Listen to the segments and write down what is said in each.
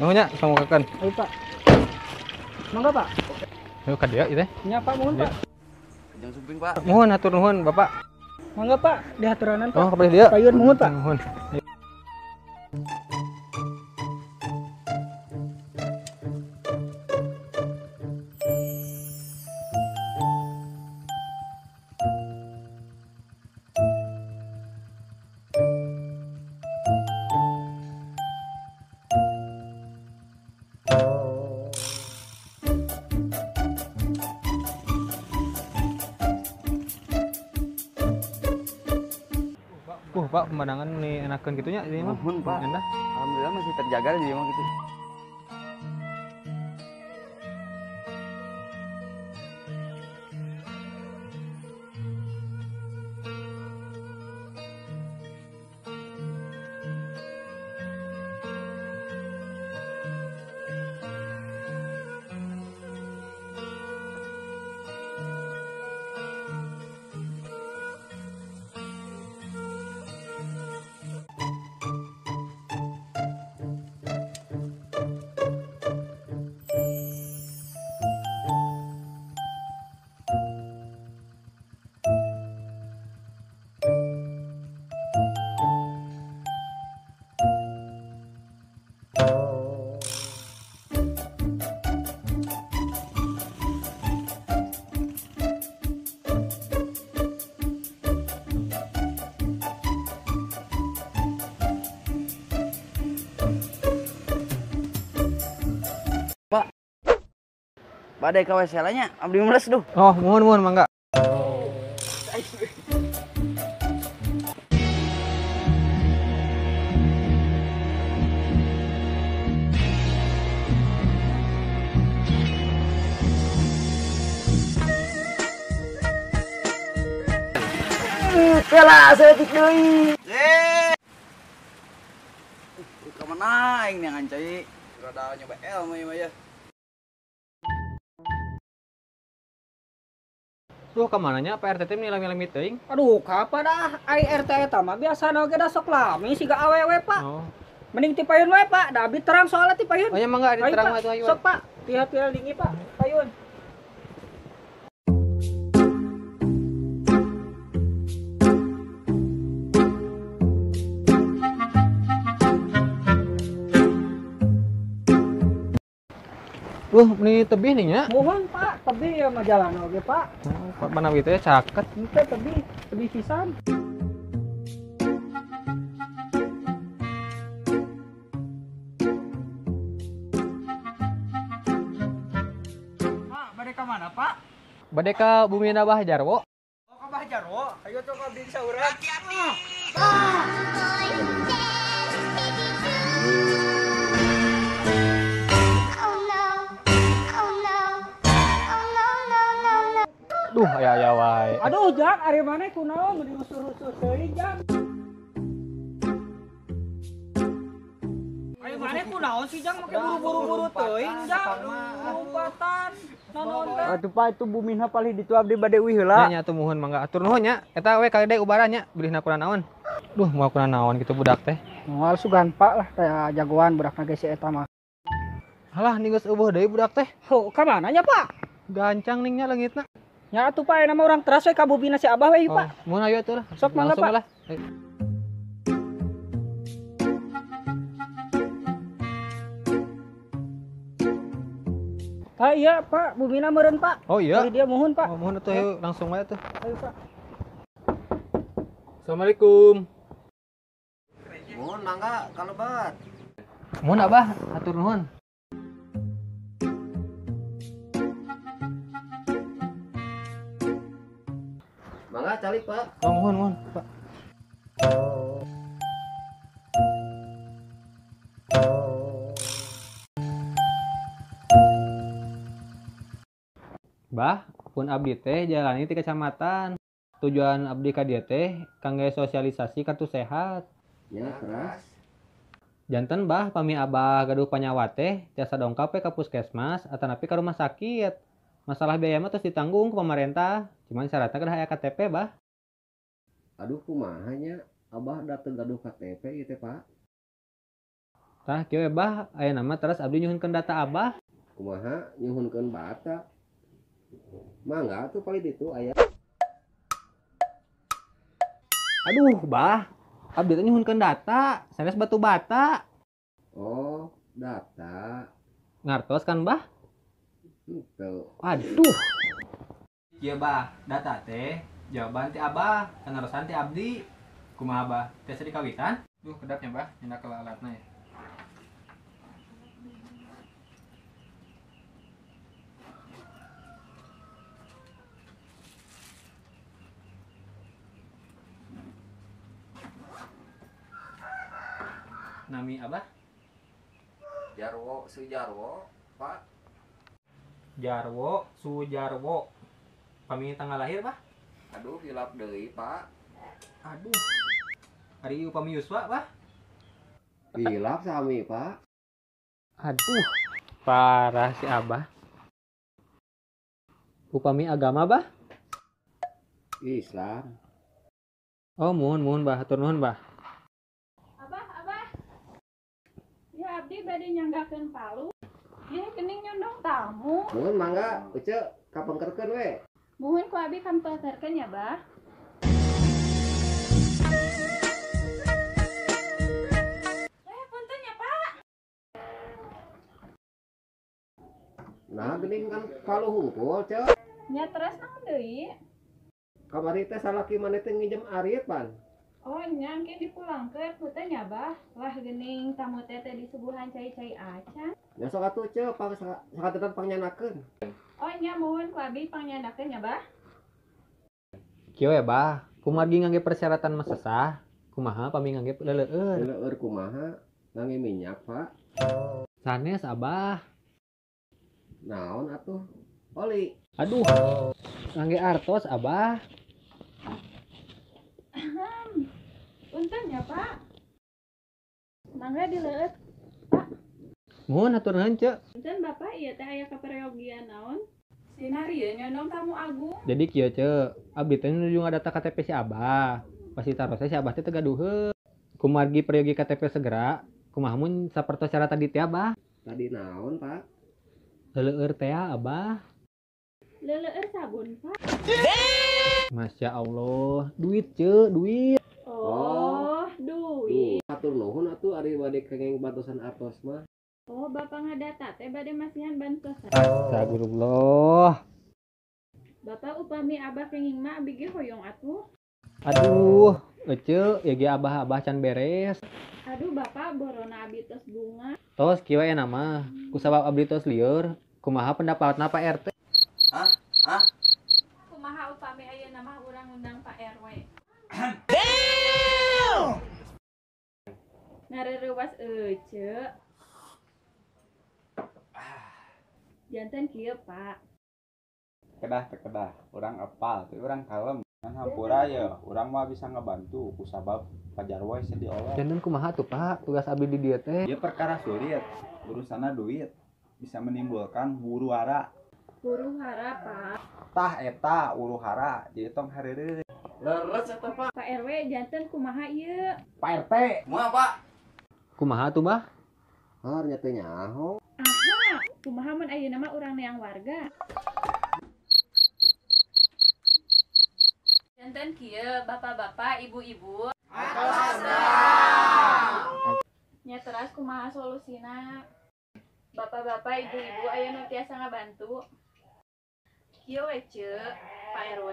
Nuhun nya samukakeun. Ayo Pak. Mangga Pak. Ayo ka dieu ieu teh. Nya Pak mohon Pak. Jangan sumping Pak. Mohon hatur nuhun Bapak. Mangga Pak, dihaturanan Pak. Oh, ka dieu. Payun mohon Pak. Nuhun. Pak, pemandangan nih enakeun gitunya ini mah. Nuhun Pak. Endah. Alhamdulillah masih terjaga di rumah gitu. Badai ka WC nya, abdi meles duh. Oh, mohon mangga. Pela setik deui. Ka mana aing yang ngancai? Rada nyoba mah ya. Duh, ka mananya Pak RT teh milang-milang teuing. Aduh, kapan dah ai RT eta mah biasa oge da sok lami siga awewe Pak. Oh. Mending ti payun we Pak, da abdi terang soalnya ti payun. Oh, nya mangga Ayo, diterang Pak. mah atuh ayo. Sok Pak, tiap-tiap dingi Pak, payun. Duh, ini tebih nih nya. Mohon Pak, tebih ya mah jalan oge Pak. Pak Banawi teh caket. Ente tebih pisan. Pak, bade ka mana Pak? Bade ka Bumi Nabah Jarwo. Oh, ka Bah Jarwo. Ayo tuh ka abdi saurat. Duh, aya wae. Aduh, Jang, ari mana kunaon mending usur-usur teuing, Jang. Ari mana kunaon sih, Jang, make buru-buru teuing, Jang. Lompatan. Nanon teh? Atuh Pak itu buminha palih ditu abdi bade uwi heula. Nya tuh mohon mangga atur nuhun nya. Eta we kade ubarannya beureuna kunaon. Duh, moal kunaon kitu budak teh. Moal sugan Pak lah kayak jagoan budak ge si eta mah. Halah ninggus eueuh deui budak teh. Ho, ka mana nya, Pak? Gancang ning nya leungitna. Nya atuh Pak, nama orang teras we ka bubina si Abah we, Pak. Mohon ayo atuh lah. Sok mangga, Langsung Pak. lah. Ayo. Ah iya, Pak, bubina meureun, Pak. Oh iya. Ari dia mohon, Pak. Oh, mohon atuh ayo langsung wae atuh. Ayo, Pak. Assalamualaikum. Mohon mangga kalebat. Mohon Abah, atur nuhun. Mangga calik Pak. Oh, mohon, Pak. Bah, pun abdi teh jalani ti kecamatan. Tujuan abdi ka dieu teh kangge sosialisasi kartu sehat. Ya, keras. Janten bah pami abah gaduh panyawa teh tiasa dongkap we ka puskesmas atanapi ka rumah sakit. Masalah biaya mah terus ditanggung ke pemerintah. Cuman syaratnya kada aya KTP bah. Aduh kumaha nya Abah dateng gaduh KTP ieu teh Pak. Tah kieu bah aya nama terus abdi nyuhunkeun data abah. Kumaha nyuhunkeun bata. Mangga tuh paling itu aya. Aduh bah, abdi teh nyuhunkeun data, sanes batu bata. Oh, data. Ngartos kan bah? Itu. Aduh. Iya bah, data teh jawaban ti abah, kanarosan ti abdi. Kumaha bah? Tes dikawitan? Duh, kedapnya bah, nyendak alatna ya. Nami abah? Jarwo, Sujarwo, Pak. Jarwo, Sujarwo. Pami tanggal lahir bah? Aduh, hilap deui, Pak. Aduh. Hari upami Yuswa bah? Hilap sami, Pak. Aduh. Parah si abah. Upami agama bah? Islam. Oh, muhun bah, hatur nuhun bah. Abah. Ya abdi bade nyanggakeun palu. Ya geuning nyondong tamu. Mun mangga, euceuk kapengkerkeun we. Muhun ku abi kampengkeurkeun ya, Bah. Punten ya, Pak. Nah, geuning kan palu hungkul, ceuk. Nya terus naon deui? Kamari teh salaki maneh teh nginjem arit, Pan. Oh, nya engke dipulangkeun punten ya, Bah. Lah geuning tamu teh disuguhan cai-cai acan. Ya sok atuh ceuk sakatenan pangyanakeun. Oh, nya muhun ku abi pangyanakeun ya, Bah. Kieu ya bah, kumargi ngangge persyaratan masesah. Kumaha pami ngangge leuleueur. Leuleueur kumaha? Ngangge minyak, Pak. Sanes abah. Naon atuh? Oli. Aduh. Ngangge artos abah. Punten ya, Pak. Mangga dileueut. Muhun hatur nuhun ceuk. Punten Bapak ieu teh aya kaperyogian naon? Sinari nyondong tamu agung. Jadi kieu ceuk, abdi teh nuju ngadata KTP si abah. Pas ditarose si abah teh tegaduheun. Kumargi peryogi KTP segera, kumaha mun sapertos cara tadi teh abah? Tadi naon, Pak? Leuleueur teh abah. Leuleueur sabun, Pak. Masya Allah, duit ceuk, duit. Oh, duit. Hatur nuhun atuh ari bade kenging bantusan artos mah. Oh, Bapak ngadata teh bade masihan bantuan. Astagfirullah. Bapak upami abah kenging mah abi ge hoyong atuh. Aduh, ece, ya ge abah can beres. Aduh, Bapak borona abi tos bunga. Tos kieu we nama, kusabab abdi tos lieur, kumaha pendapatna Pak RT? Kumaha upami ayeuna mah urang undang Pak RW. Ngareurewas ece. Janten kieu, Pak. Kedah urang apal teh urang kalem kan hampura ya urang mah bisa ngebantu kusabab pajarwo sedih Allah Janten kumaha tuh Pak, tugas abdi di dieu teh? dia perkara sulit urusanna duit bisa menimbulkan huru hara Huru hara, Pak. tah eta huru hara jadi tong hareureun Leres eta, Pak. Pak RW janten kumaha ieu? Pak RT Moal, Pak. Kumaha tuh Bah? Har nya teh nyaho. Aha, kumaha mun ayeuna mah urang neang warga. Janten kieu bapak-bapak, ibu-ibu. Nya teras kumaha solusina? Bapak-bapak, ibu-ibu aya nu tiasa ngabantu. Kieu we ceuk, Pak RW.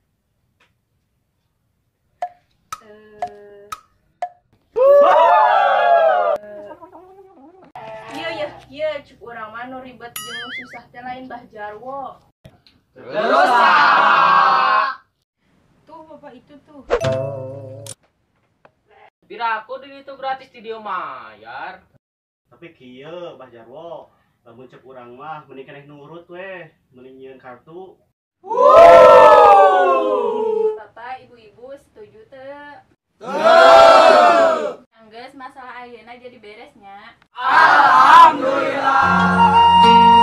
Ieu cuk urang mah nu ribet jeung nu susah teh lain Bah Jarwo. Tuh Bapak itu tuh. Piraku di itu gratis di dia mayar. Tapi kieu Bah Jarwo, lamun cek urang mah mending keneh nurut weh, mending nyieun kartu. Bapak, ibu-ibu setuju teu? Anggeus masalah ayeuna jadi beresnya. Alhamdulillah.